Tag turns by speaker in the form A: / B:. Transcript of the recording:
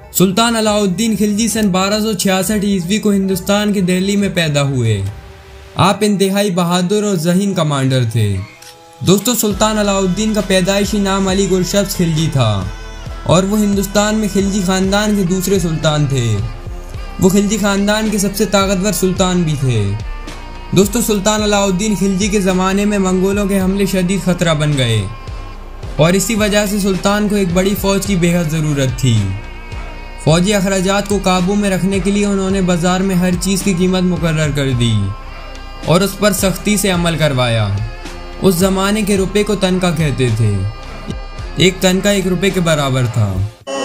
A: सुल्तान अलाउद्दीन खिलजी सन 1266 ईस्वी को हिंदुस्तान की दिल्ली में पैदा हुए। आप इंतहाई बहादुर और ज़हीन कमांडर थे। दोस्तों, सुल्तान अलाउद्दीन का पैदाइशी नाम अली गुरशब्स खिलजी था और वो हिंदुस्तान में खिलजी ख़ानदान के दूसरे सुल्तान थे। वो खिलजी ख़ानदान के सबसे ताकतवर सुल्तान भी थे। दोस्तों, सुल्तान अलाउद्दीन खिलजी के ज़माने में मंगोलों के हमले शदीद ख़तरा बन गए और इसी वजह से सुल्तान को एक बड़ी फ़ौज की बेहद ज़रूरत थी। फ़ौजी अखराजात को काबू में रखने के लिए उन्होंने बाज़ार में हर चीज़ की कीमत मुकर्रर कर दी और उस पर सख्ती से अमल करवाया। उस ज़माने के रुपए को तनका कहते थे। एक तनका 1 रुपये के बराबर था।